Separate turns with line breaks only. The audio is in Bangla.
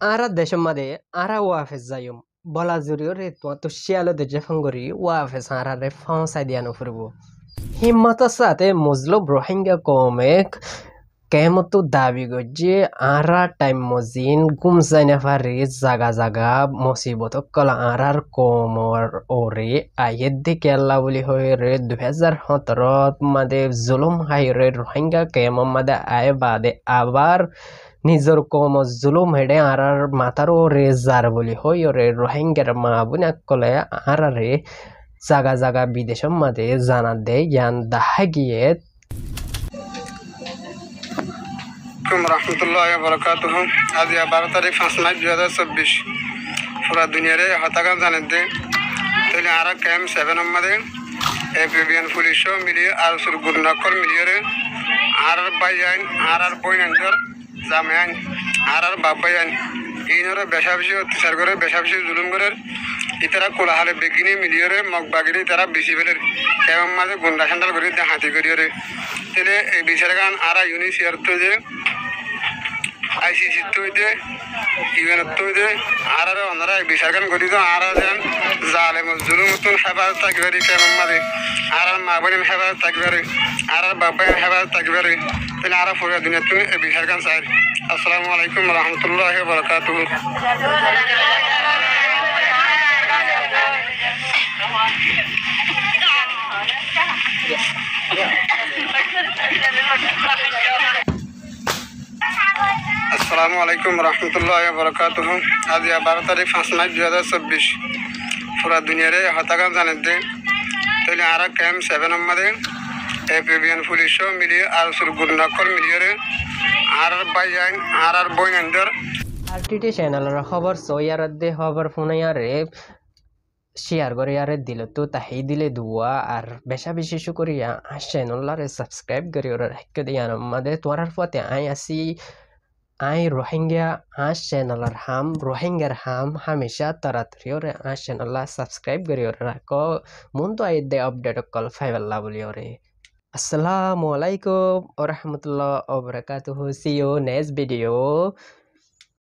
Ara deshamade ara wafes zayum bola zuriore to shialo de jefangori wafes ara re fonsa diano furbo himmata sate muslo rohingya komek কেমতো দাবি গজ্জে আরা টাইম মজিন গুমসাইনা ফারি জাগা জাগা মুসিবত কলা আরার কোমর ওরে আয়েদ্দি কেল্লা বলি হয়ে রে 2017 মাদে জুলুম হাই রে রোহিঙ্গা কেম মাদে আয় বাদে আবার নিজর কম জুলুম হেডে আরার মাথারও রে জার বলি হই রে রোহিঙ্গার মা বুনা কলে আরারে জাগা জাগা বিদেশম মাদে জানা দে জ্ঞান দাহা গিয়ে
রহমতুল্লাহ বরকাতুহ আজ 12 তারিখ 5 মার্চ 2024 পুরা দুনিয়ারে হতাকাম জানেন দে তাহলে আর ক্যাম্প 7 আমাদের এপিবিএন পুলিশ মিলিয়ে আর সুরগুর নকল মিলিয়ে আর বাইয়ান আর বইনান্দর জামায়ান আর বাবায়ান ইনরে বেশাবেশি অত্যাচার করে বেশাবেশি জুলুম করে ইতারা কোলাহালে বেগিনি মিলিয়ে মগবাগিরি তারা বেশি ফেলে কেমন মাঝে গুন্ডা সান্ডাল করে হাতি করিয়ে তাহলে এই বিচারে গান আর ইউনিসিয়ার তো যে ICC তৈদে ইউএন তৈদে আর ওনারা বিচার গান করি তো আর যেন জালেম জুলুম মতন হেফাজত থাকবে কেমন মাঝে আর মা বোনের হেফাজত থাকবে আর বাবা হেফাজত থাকবে তাহলে আর পুরো দুনিয়া তুমি এই বিচার গান চাই আসসালামু আলাইকুম রহমতুল্লাহ বরকাতুহ আসসালামু আলাইকুম রহমতুল্লাহ বরকাতুহ আজ 12 তারিখ 5 মার্চ 2024 পুরা দুনিয়ারে হতাকাম জানেন দে তাহলে আর ক্যাম্প 7 আমাদের এপিবিএন পুলিশ মিলিয়ে আর সুরগুর নকল মিলিয়ে আর বাইয়ান আর বইনান্দর
আরটিটি চ্যানেলের খবর সইয়ারদে খবর ফোনায়ারে শেয়ার করে আরে দিল তো তাই দিলে দুয়া আর বেশা বেশি করিয়া চ্যানেলরে সাবস্ক্রাইব করি ওরা রাখতে দিয়ান আমাদের তোরার পথে আই আসি আই রোহিঙ্গা চ্যানেলের হাম রোহিঙ্গার হাম হামেশা তাড়াতাড়ি ওরে চ্যানেল সাবস্ক্রাইব করি ওরা রাখো মন তো আই দে আপডেট কল ফাইভাল্লা বলি ওরে আসসালামু আলাইকুম ওয়া রাহমাতুল্লাহি ওয়া বারাকাতুহু সি ইউ নেক্সট ভিডিও